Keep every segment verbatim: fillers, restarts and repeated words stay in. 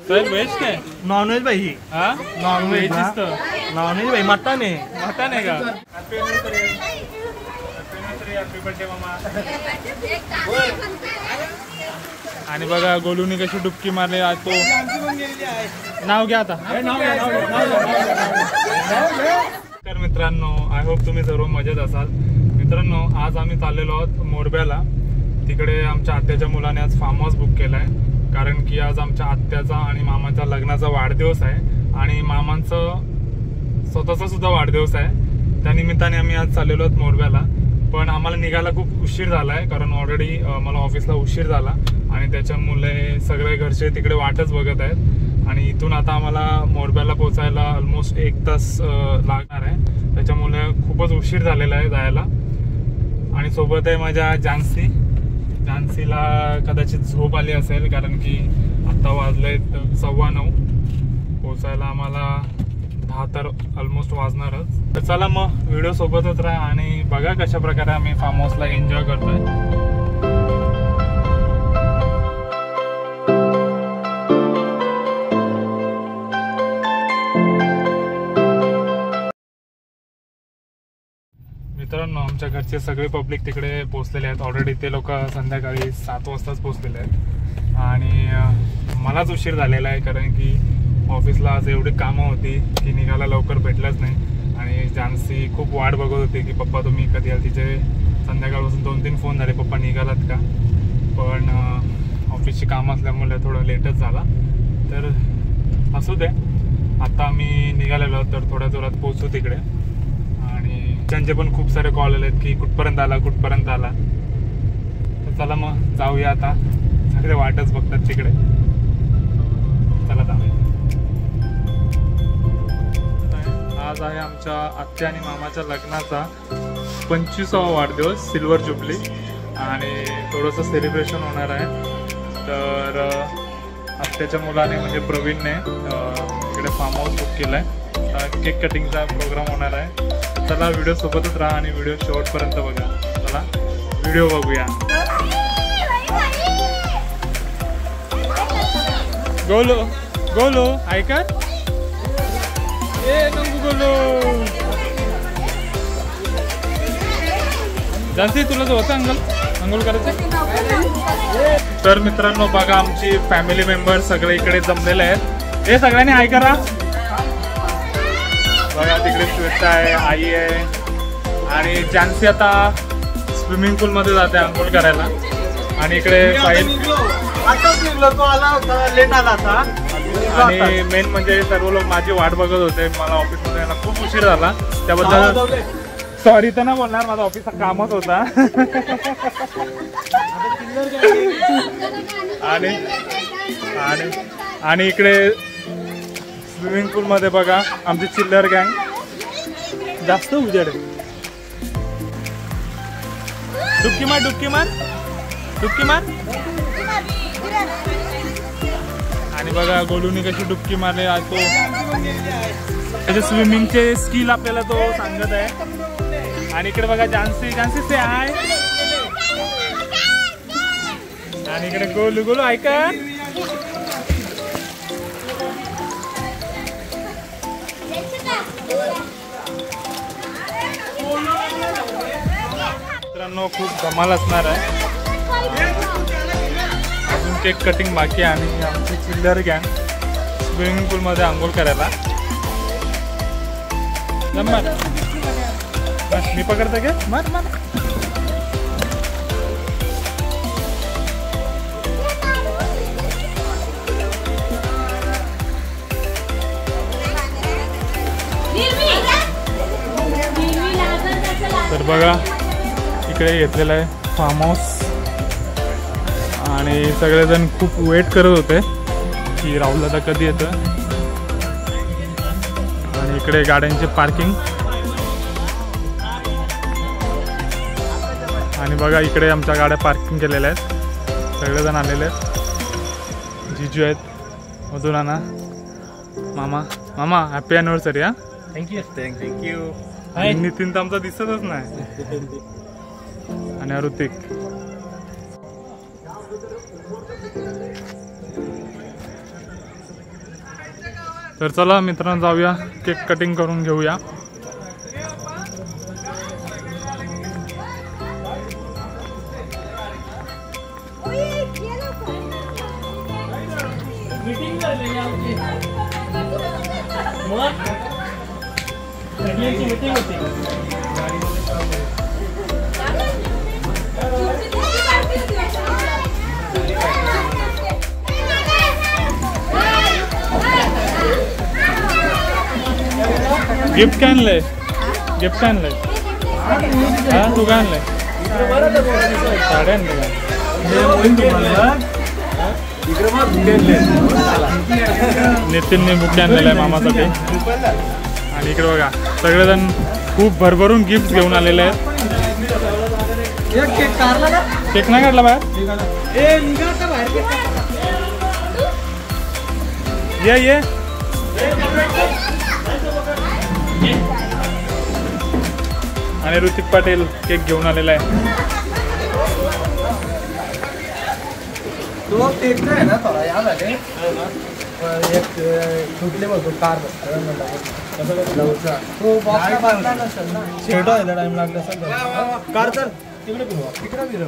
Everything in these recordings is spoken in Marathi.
सर वेज नाही नॉन व्हेज भाई हा नॉन व्हेज दिसतं नॉन व्हेज भाई मटन आहे मटन आहे का हॅपी बर्थडे मामा आणि बघा गोलूनी कशी डुबकी मारली आज तो नाव घ्या आता तर मित्रांनो आय होप तुम्ही सर्व मजेत असाल मित्रांनो आज आम्ही चाललेलो आहोत मोरब्याला तिकडे आमच्या आत्याच्या मुलाने आज फार्म हाऊस बुक केलाय कारण की आज आमच्या आत्याचा आणि मामाच्या लग्नाचा वाढदिवस आहे आणि मामांचं स्वतःचा सुद्धा वाढदिवस आहे त्या निमित्ताने आम्ही आज चाललेलो आहोत मोरब्याला पण आम्हाला निघायला खूप उशीर झाला आहे कारण ऑलरेडी मला ऑफिसला उशीर झाला आणि त्याच्यामुळे सगळे घरचे तिकडे वाटच बघत आहेत आणि इथून आता आम्हाला मोरब्याला पोचायला ऑलमोस्ट एक तास लागणार आहे त्याच्यामुळे खूपच उशीर झालेला आहे जायला आणि सोबत आहे माझ्या जानसी जानसीला कदाचित झोप आली असेल कारण की आत्ता वाजले सव्वा नऊ पोचायला आम्हाला दहा तर ऑलमोस्ट वाजणारच तर चला मग व्हिडिओ सोबतच राहा आणि बघा कशा प्रकारे आम्ही फार्म हाऊसला एन्जॉय करतोय मित्रांनो आमच्या घरचे सगळे पब्लिक तिकडे पोहोचलेले आहेत ऑलरेडी ते लोक संध्याकाळी सात वाजताच पोहोचलेले आहेत आणि मलाच उशीर झालेला आहे कारण की ऑफिसला आज एवढी कामं होती की निघायला लवकर भेटलंच नाही आणि जानसी खूप वाट बघत होती की पप्पा तुम्ही कधी याल तिचे संध्याकाळपासून दोन तीन फोन झाले पप्पा निघालात का पण ऑफिसची कामं असल्यामुळे थोडं लेटच झाला तर असू दे आता आम्ही निघालेलो तर थोड्या जोरात पोहोचू तिकडे आणि त्यांचे पण खूप सारे कॉल आले आहेत की कुठपर्यंत आला कुठपर्यंत आला तर चला मग जाऊया आता सगळे वाटच बघतात तिकडे चला जाऊया आज आहे आमच्या आत्या आणि मामाच्या लग्नाचा पंचवीसावा वाढदिवस सिल्वर जुबली आणि थोडंसं सेलिब्रेशन होणार आहे तर आत्याच्या मुलाने म्हणजे प्रवीणने इकडे फार्म हाऊस बुक केलं आहे केक कटिंगचा प्रोग्राम होणार आहे चला व्हिडिओ सोबतच राहा आणि व्हिडिओ शेवटपर्यंत बघा चला व्हिडिओ बघूया गोलो गोलो ऐका ए नको गोलो जानसी तुला जो होतं अंगल अंघोळ करायचं तर मित्रांनो बघा आमची फॅमिली मेंबर सगळे इकडे जमलेले आहेत हे सगळ्यांनी हाय करा बघा तिकडे श्वेता आहे आई आहे आणि जानसी आता स्विमिंग पूल मध्ये जाते अंघोळ करायला आणि इकडे फाईल आणि मेन म्हणजे सर्व लोक माझी वाट बघत होते मला ऑफिसमध्ये यायला खूप उशीर झाला त्याबद्दल सॉरी तर ना बोलणार माझा ऑफिसचा कामच होता आणि आणि आणि इकडे स्विमिंग पूल मध्ये बघा आमची चिल्लर गँग जास्त उजेड आहे डुबकी मार डुबकी मार डुबकी मार आणि बघा गोलूनी कशी डुबकी मारली आज तो त्याचे स्विमिंगचे स्किल आपल्याला तो सांगत आहे आणि इकडे बघा जानसी जानसी से आहे आणि इकडे गोलू गोलू ऐका मित्रांनो खूप धमाल असणार आहे अजून केक कटिंग बाकी आहे आणि आमची चिल्लर गँग स्विमिंग पूल मध्ये आंघोळ करायला जमणार मी पकडतो घे मार मार तर बघा इकडे घेतलेलं आहे फार्म हाऊस आणि सगळेजण खूप वेट करत होते की राहुल दादा कधी येतं आणि इकडे गाड्यांचे पार्किंग आणि बघा इकडे आमच्या गाड्या पार्किंग केलेल्या आहेत सगळेजण आलेले आहेत जिजू आहेत मधून नाना मामा मामा हॅपी ॲनिव्हर्सरी हा थँक्यू थँक्यू नितीन तर आमचा दिसतच नाही आणि ऋतिक तर चला मित्रांनो जाऊया केक कटिंग करून घेऊया. गिफ्ट काय आणलंय? गिफ्ट काय आणलंय? हा तू काय आणलंय? साड्या आणल्या का? नितीनने बुके आणलेला आहे मामासाठी. आणि इकडे बघा सगळेजण खूप भरभरून गिफ्ट घेऊन आलेले आहेत. केक नाही काढला बाहेर? ये ये आणि ऋतिक पाटील केक घेऊन आलेला आहे. तो केक आहे ना थोडा याद आले एक तुटले बघतो कार शेवटा व्हायला टाइम लागला सगळं कार तर तिकडे फिरवा तिकडे फिरव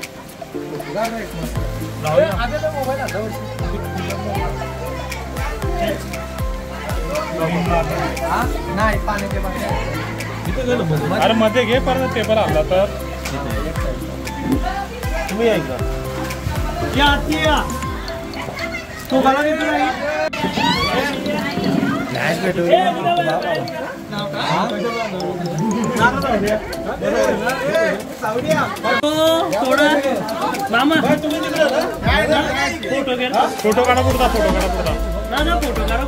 नाही पाण्याचे अरे मध्ये घे परत पेपर आणला तर तुम्ही ऐका या आत्या तो गाला नाही नाही भेटू मामा फोटो काढा फोटो काढा पुढचा फोटो काढा पुढचा ना ना फोटो काढा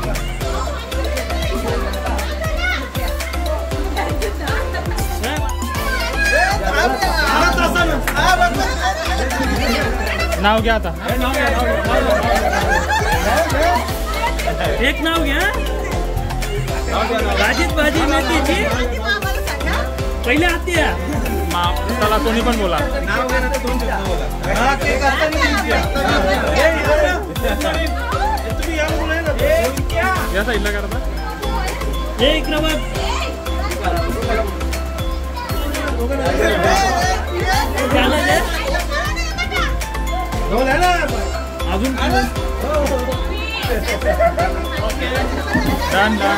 नाव घ्या आता. एक नाव घ्या भाजीत भाजी मेथीची पहिले आत्या चला कोणी पण बोला. या साईडला करता एक नंबर अजून डन डन.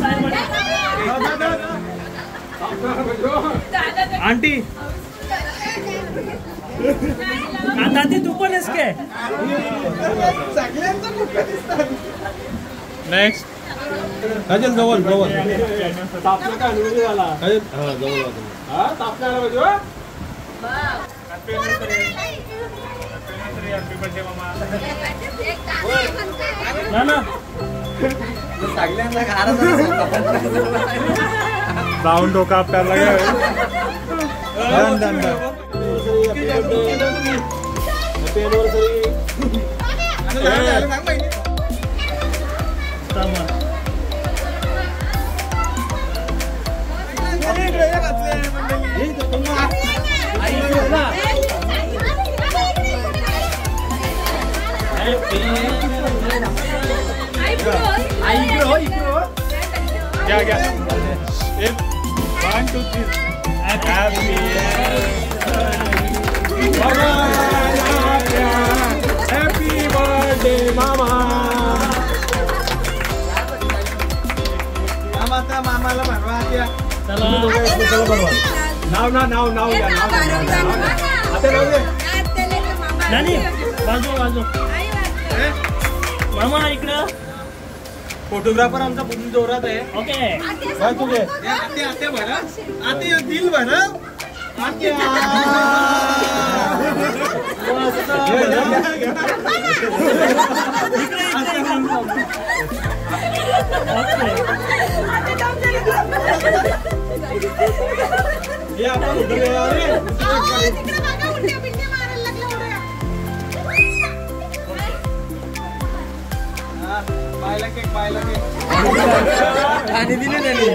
आंटी दादी तू पण आहेस काय? नेक्स्ट काजल जवळ जवळ ना ना जाऊन डोका आपल्याला डन डन डन क्या क्या एक one two three happy happy birthday मामा. मामाचा मामाला म्हणवा आत्या चला नाव ना नाव नाव घ्या नाव आता नाव घे नानी बाजू बाजू मामा इकडं फोटोग्राफर आमचा पूर्ण जोरात आहे. ओके काय तुझे आत्या आत्या भरा आत्या दिल भरा आत्या पाहिला केक पाहिला केक आणि दिले त्यांनी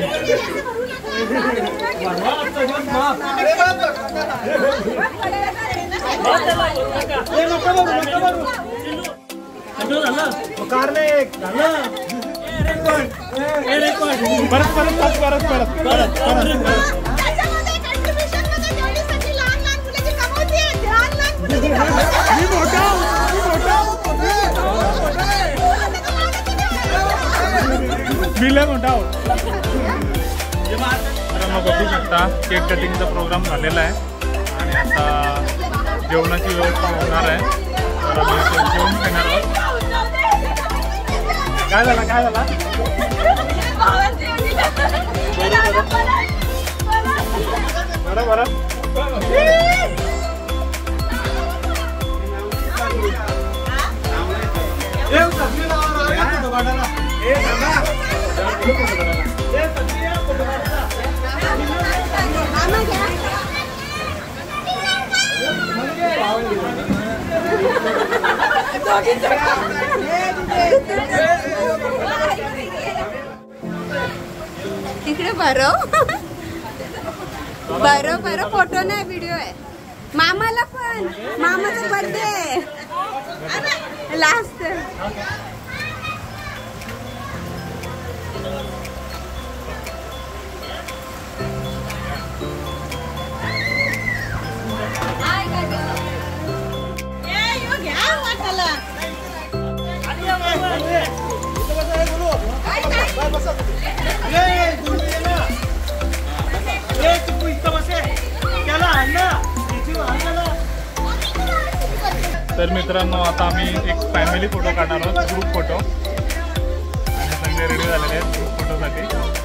झालं कारले झालं हे रेकॉर्ड परत परत परत परत परत परत परत त्याच्यामध्ये कंट्रीब्युशन मध्ये जेवढी सगळी लहान लहान मुलं जी कमवती आहेत, लहान लहान मुलं जी कमवती मी मोठा मी मोठा मी लय मोठा आहोत. मित्रांनो बघू शकता केक कटिंगचा प्रोग्राम झालेला आहे आणि आता जेवणाची व्यवस्था होणार आहे. तर आम्ही इथे जेवण घेणार आहोत. काय झाला काय झाला बरं बरं तिकडे बरं बरं बरं फोटो नाही व्हिडिओ आहे. मामाला पण मामाचा बर्थडे लास्ट. तर मित्रांनो आता आम्ही एक फॅमिली फोटो काढणार आहोत, ग्रुप फोटो. आणि सगळे रेडी झालेले आहेत ग्रुप फोटोसाठी.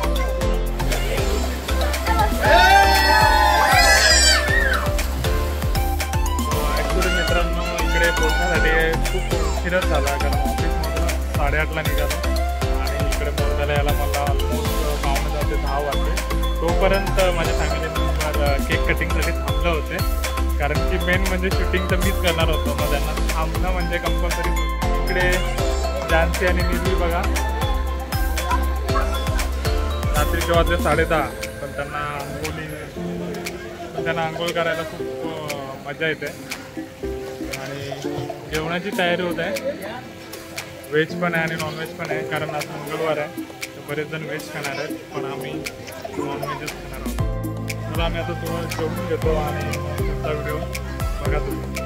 ॲक्च्युली मित्रांनो इकडे पोहोचण्यासाठी खूप उशीरच झाला, कारण ऑफिसमधून साडेआठला निघालो आणि इकडे पोहोचायला यायला मला ऑलमोस्ट पावणे दहा ते दहा वाजले. तोपर्यंत माझ्या फॅमिली मेंबर केक कटिंगसाठी थांबले होते, कारण की मेन म्हणजे शूटिंग तर मीच करणार होतो. मग त्यांना थांबणं म्हणजे कंपल्सरी. इकडे जानसी आणि निर्वी बघा रात्रीचे वाजले साडे दहा, पण त्यांना आंघोळी पण त्यांना आंघोळ करायला खूप मजा येते. आणि जेवणाची तयारी होत आहे. व्हेज पण आहे आणि नॉनव्हेज पण आहे, कारण आज मंगळवार आहे. तर बरेच जण व्हेज खाणार आहेत, पण आम्ही नॉनव्हेजच खाणार आहोत. तर आम्ही आता थोडं जेवून घेतो आणि पुढचा व्हिडिओ बघा तुम्ही.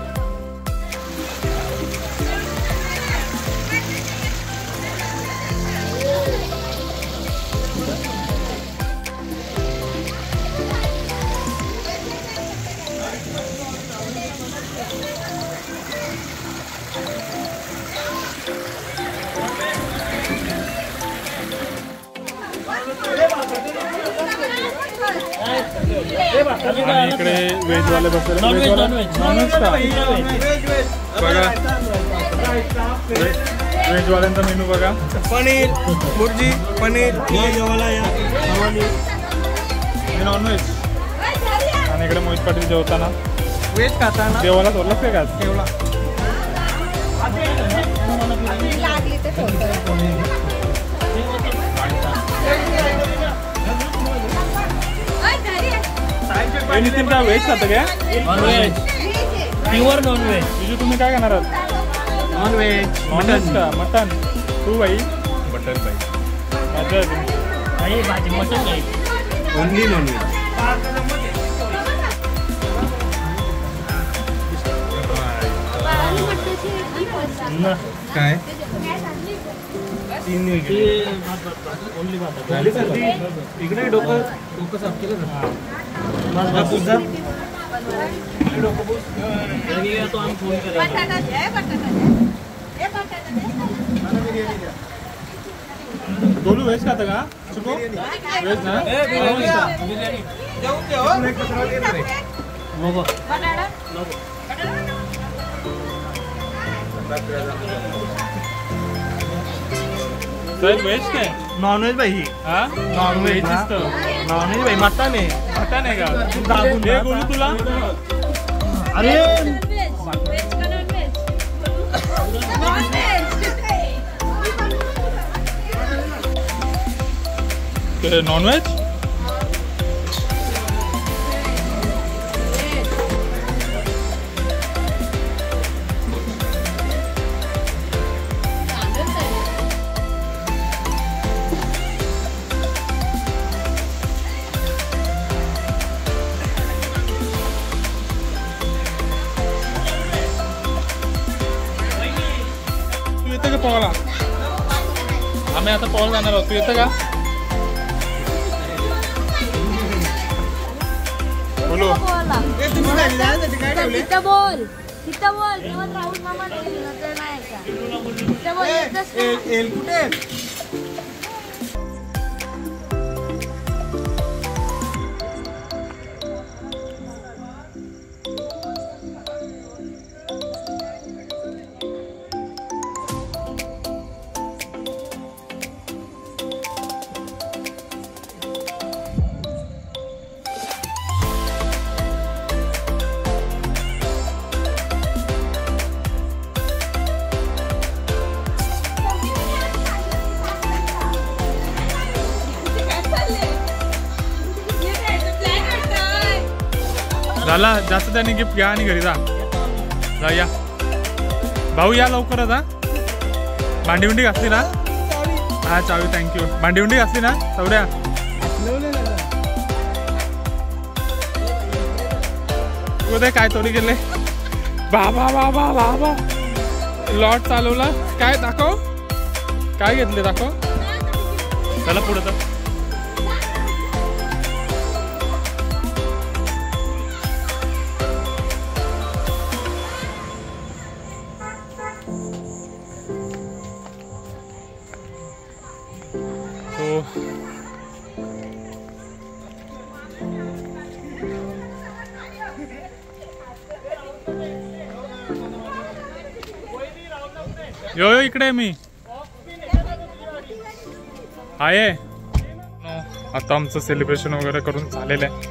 आणि इकडे व्हेजवाले बसले. नॉनव्हेज का बघा, व्हेजवाल्यांचा मेनू बघा. पनीर भुर्जी, पनीर नॉनव्हेज. आणि इकडे मोहित पाटील जेवताना व्हेज खाताना जेवायला सोडलं काय का ठेवला. लागली ते फोटो. नितीन काय व्हेज खातं काय? Non veg pure non veg. तुझी तुम्ही काय खाणार आहात? नॉनव्हेज नॉनव्हेज का मटन? तू बाई मटन बाई मजा काही भाजी मटन काही ओनली नॉनव्हेज. काय तीन ओनली भात झाली सर्दी. इकडे डोकं डोकं साफ केलं ना. पुजा तो आम्ही फोन केला. बटाटा दे, बटाटा दे. हे बटाटा दे. डोलू व्हेज खातं का? सुको व्हेज ना? नको बटाटा सर व्हेज काय? नॉनव्हेज भाई. हा नॉनव्हेज असतं. नॉनव्हेज भाई मटन आहे. मटन आहे का? हे बोलू तुला. अरे नॉनव्हेज येतं का पोहायला? आम्ही आता पोहायला जाणार आहोत, तू येतं का? बोलो ए, तुम्ही खाली जाण्यासाठी काय ठेवले? तिथं बोल तिथं बोल तेव्हा राहुल मामा नाही नंतर नाही का तिथं बोल ए, येतच ए, ना. एल कुठे? झाला जास्त त्याने गिफ्ट घ्या आणि घरी जा जा या भाऊ या लवकरच हा. भांडी उंडी घातली ना? हा चावी थँक्यू. भांडी उंडी घातली ना सवड्या? उद्या काय तोरी गेले बाबा बाबा बाबा लॉट चालवला. काय दाखव काय घेतले दाखव. चला पुढे तर. यो यो इकडे मी आहे. आता आमचं सेलिब्रेशन वगैरे करून झालेलं आहे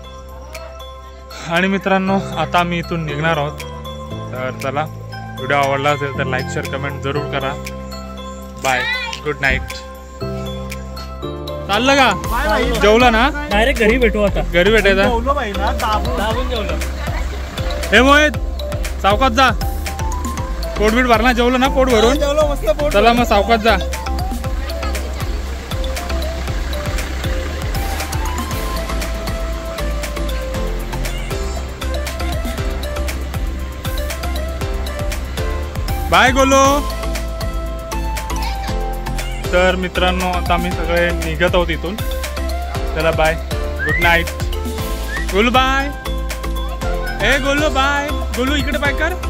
आणि मित्रांनो आता आम्ही इथून निघणार आहोत. तर चला व्हिडिओ आवडला असेल तर लाईक शेअर कमेंट जरूर करा. Bye good night. चाललं का? जेवलं ना? डायरेक्ट घरी भेटू आता. घरी भेटायचा. जेवलो बाई ना, दाबून. दाबून जेवलं. हे मोहित सावकात जा. पोटबीट भरला जेवलं ना पोट भरून? जेवलो मस्त पोट. चला मग सावकात जा. बाय गोलो. तर मित्रांनो आता आम्ही सगळे निघत आहोत इथून. चला bye good night. Golu bye. ए गोलू बाय. गोलू इकडे बाय कर.